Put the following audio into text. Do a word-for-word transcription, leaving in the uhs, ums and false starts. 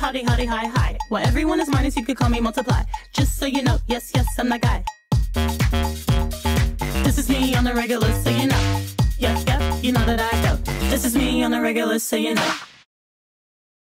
howdy, howdy, hi, hi. Well, everyone is minus, you could call me multiply. Just so you know, yes, yes, I'm that guy. This is me on the regular, so you know. Yep, yep, you know that I go. This is me on the regular, so you know.